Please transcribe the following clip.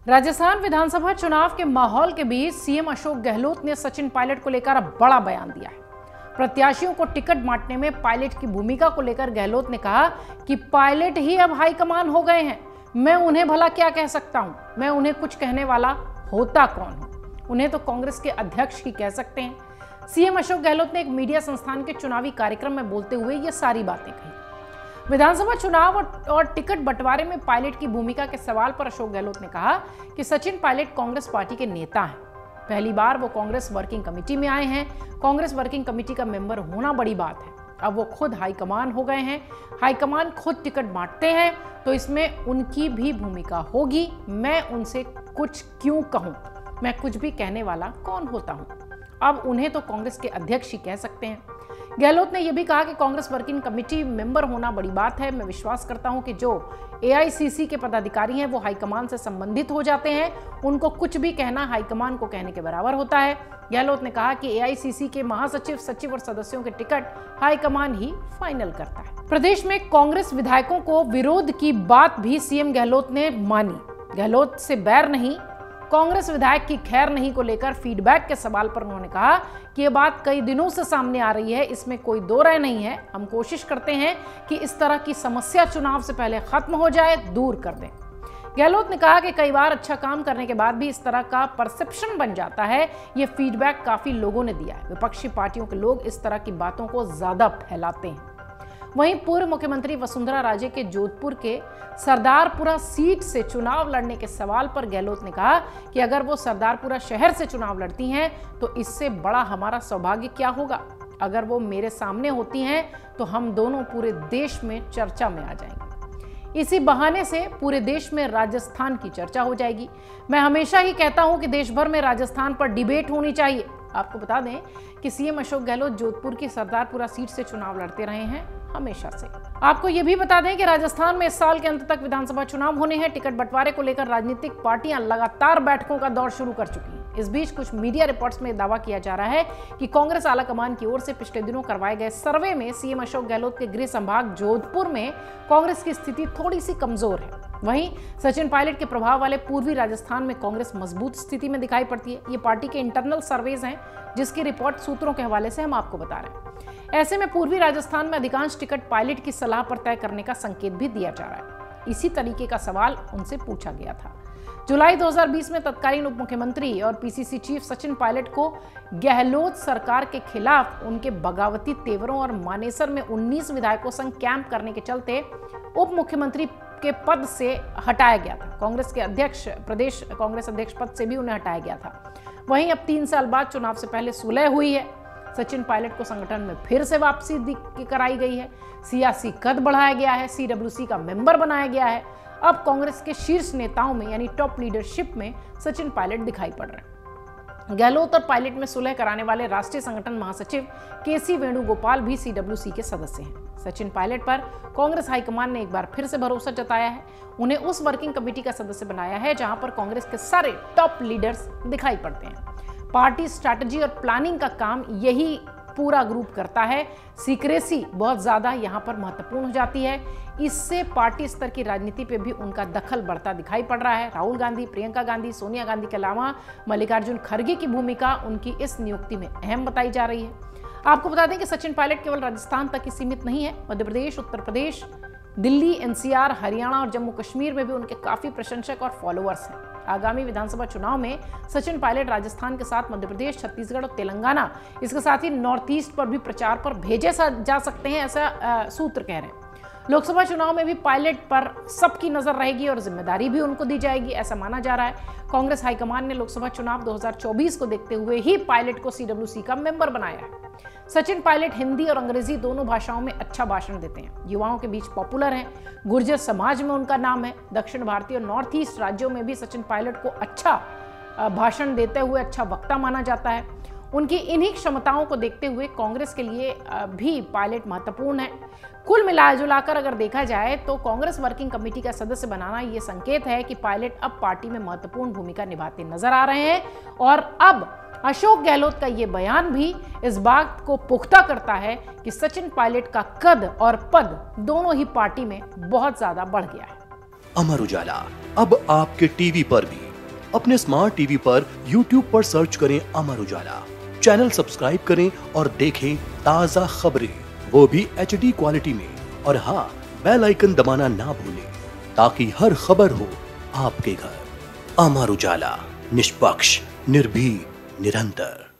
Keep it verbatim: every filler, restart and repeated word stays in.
राजस्थान विधानसभा चुनाव के माहौल के बीच सीएम अशोक गहलोत ने सचिन पायलट को लेकर अब बड़ा बयान दिया है। प्रत्याशियों को टिकट बांटने में पायलट की भूमिका को लेकर गहलोत ने कहा कि पायलट ही अब हाईकमान हो गए हैं। मैं उन्हें भला क्या कह सकता हूं? मैं उन्हें कुछ कहने वाला होता कौन हूं? उन्हें तो कांग्रेस के अध्यक्ष ही कह सकते हैं। सीएम अशोक गहलोत ने एक मीडिया संस्थान के चुनावी कार्यक्रम में बोलते हुए ये सारी बातें कही। विधानसभा चुनाव और टिकट बंटवारे में पायलट की भूमिका के सवाल पर अशोक गहलोत ने कहा कि सचिन पायलट कांग्रेस पार्टी के नेता हैं। पहली बार वो कांग्रेस वर्किंग कमेटी में आए हैं। कांग्रेस वर्किंग कमेटी का मेंबर होना बड़ी बात है। अब वो खुद हाईकमान हो गए हैं। हाईकमान खुद टिकट बांटते हैं तो इसमें उनकी भी भूमिका होगी। मैं उनसे कुछ क्यों कहूं? मैं कुछ भी कहने वाला कौन होता हूं? अब उन्हें तो कांग्रेस के अध्यक्ष ही कह सकते हैं। गहलोत ने यह भी कहा कि कांग्रेस वर्किंग कमेटी मेंबर होना बड़ी बात है। मैं विश्वास करता हूं कि जो एआईसीसी के पदाधिकारी हैं वो हाईकमान से संबंधित हो जाते हैं। उनको कुछ भी कहना हाईकमान को कहने के बराबर होता है। गहलोत ने कहा कि एआईसीसी के महासचिव, सचिव और सदस्यों के टिकट हाईकमान ही फाइनल करता है। प्रदेश में कांग्रेस विधायकों को विरोध की बात भी सीएम गहलोत ने मानी। गहलोत से बैर नहीं, कांग्रेस विधायक की खैर नहीं को लेकर फीडबैक के सवाल पर उन्होंने कहा कि यह बात कई दिनों से सामने आ रही है, इसमें कोई दो राय नहीं है। हम कोशिश करते हैं कि इस तरह की समस्या चुनाव से पहले खत्म हो जाए, दूर कर दें। गहलोत ने कहा कि कई बार अच्छा काम करने के बाद भी इस तरह का परसेप्शन बन जाता है। ये फीडबैक काफी लोगों ने दिया है। विपक्षी पार्टियों के लोग इस तरह की बातों को ज्यादा फैलाते हैं। वहीं पूर्व मुख्यमंत्री वसुंधरा राजे के जोधपुर के सरदारपुरा सीट से चुनाव लड़ने के सवाल पर गहलोत ने कहा कि अगर वो सरदारपुरा शहर से चुनाव लड़ती हैं तो इससे बड़ा हमारा सौभाग्य क्या होगा। अगर वो मेरे सामने होती हैं तो हम दोनों पूरे देश में चर्चा में आ जाएंगे। इसी बहाने से पूरे देश में राजस्थान की चर्चा हो जाएगी। मैं हमेशा ही कहता हूं कि देश भर में राजस्थान पर डिबेट होनी चाहिए। आपको बता दें कि सीएम अशोक गहलोत जोधपुर की सरदारपुरा सीट से चुनाव लड़ते रहे हैं हमेशा से। आपको यह भी बता दें कि राजस्थान में इस साल के अंत तक विधानसभा चुनाव होने हैं। टिकट बंटवारे को लेकर राजनीतिक पार्टियां लगातार बैठकों का दौर शुरू कर चुकी हैं। इस बीच कुछ मीडिया रिपोर्ट्स में दावा किया जा रहा है कि कांग्रेस आलाकमान की ओर से पिछले दिनों करवाए गए सर्वे में सीएम अशोक गहलोत के गृह संभाग जोधपुर में कांग्रेस की स्थिति थोड़ी सी कमजोर है। वहीं सचिन पायलट के प्रभाव वाले पूर्वी राजस्थान में कांग्रेस मजबूत स्थिति में दिखाई पड़ती है। ये पार्टी के इंटरनल सर्वेज हैं जिसकी रिपोर्ट सूत्रों के हवाले से हम आपको बता रहे हैं। ऐसे में पूर्वी राजस्थान में अधिकांश टिकट पायलट की सलाह पर तय करने का संकेत भी दिया जा रहा है। इसी तरीके का सवाल उनसे पूछा गया था। जुलाई दो हज़ार बीस में तत्कालीन उप मुख्यमंत्री और पीसीसी चीफ सचिन पायलट को गहलोत सरकार के खिलाफ उनके बगावती तेवरों और मानेसर में उन्नीस विधायकों संग कैंप करने के चलते उप मुख्यमंत्री के पद से हटाया गया था। कांग्रेस के अध्यक्ष, प्रदेश कांग्रेस अध्यक्ष पद से भी उन्हें हटाया गया था। वहीं अब तीन साल बाद चुनाव से पहले सुलह हुई है। सचिन पायलट को संगठन में फिर से वापसी कराई गई है। सियासी कद बढ़ाया गया है। सीडब्ल्यूसी का मेंबर बनाया गया है। अब कांग्रेस के शीर्ष नेताओं में यानी टॉप लीडरशिप में सचिन पायलट दिखाई पड़ रहे हैं। गहलोत और पायलट में सुलह कराने वाले राष्ट्रीय संगठन महासचिव केसी वेणुगोपाल भी सीडब्ल्यूसी के सदस्य हैं। सचिन पायलट पर कांग्रेस हाईकमान ने एक बार फिर से भरोसा जताया है। उन्हें उस वर्किंग कमेटी का सदस्य बनाया है जहां पर कांग्रेस के सारे टॉप लीडर्स दिखाई पड़ते हैं। पार्टी स्ट्रैटेजी और प्लानिंग का काम यही पूरा ग्रुप करता है। सीक्रेसी बहुत ज्यादा यहां पर महत्वपूर्ण हो जाती है। इससे पार्टी स्तर की राजनीति पे भी उनका दखल बढ़ता दिखाई पड़ रहा है। राहुल गांधी, प्रियंका गांधी, सोनिया गांधी के अलावा मल्लिकार्जुन खड़गे की भूमिका उनकी इस नियुक्ति में अहम बताई जा रही है। आपको बता दें कि सचिन पायलट केवल राजस्थान तक ही सीमित नहीं है। मध्य प्रदेश, उत्तर प्रदेश, दिल्ली, एनसीआर, हरियाणा और जम्मू कश्मीर में भी उनके काफी प्रशंसक और फॉलोअर्स हैं। आगामी विधानसभा चुनाव में सचिन पायलट राजस्थान के साथ मध्य प्रदेश, छत्तीसगढ़ और तेलंगाना, इसके साथ ही नॉर्थ ईस्ट पर भी प्रचार पर भेजे जा सकते हैं, ऐसा आ, सूत्र कह रहे हैं। लोकसभा चुनाव में भी पायलट पर सबकी नजर रहेगी और जिम्मेदारी भी उनको दी जाएगी, ऐसा माना जा रहा है। कांग्रेस हाईकमान ने लोकसभा चुनाव दो हज़ार चौबीस को देखते हुए ही पायलट को सीडब्ल्यूसी का मेंबर बनाया है। सचिन पायलट हिंदी और अंग्रेजी दोनों भाषाओं में अच्छा भाषण देते हैं। युवाओं के बीच पॉपुलर हैं। गुर्जर समाज में उनका नाम है। दक्षिण भारतीय और नॉर्थ ईस्ट राज्यों में भी सचिन पायलट को अच्छा भाषण देते हुए अच्छा वक्ता माना जाता है। उनकी इन्हीं क्षमताओं को देखते हुए कांग्रेस के लिए भी पायलट महत्वपूर्ण है। कुल मिलाजुलाकर अगर देखा जाए तो कांग्रेस वर्किंग कमेटी का सदस्य बनाना ये संकेत है कि पायलट अब पार्टी में महत्वपूर्ण भूमिका निभाते नजर आ रहे हैं। और अब अशोक गहलोत का ये बयान भी इस बात को पुख्ता करता है कि सचिन पायलट का कद और पद दोनों ही पार्टी में बहुत ज्यादा बढ़ गया है। अमर उजाला अब आपके टीवी पर भी अपने स्मार्ट टीवी पर यूट्यूब पर सर्च करें अमर उजाला, चैनल सब्सक्राइब करें और देखें ताजा खबरें, वो भी एच डी क्वालिटी में। और हाँ, बेल आइकन दबाना ना भूलें ताकि हर खबर हो आपके घर। अमर उजाला, निष्पक्ष, निर्भीक, निरंतर।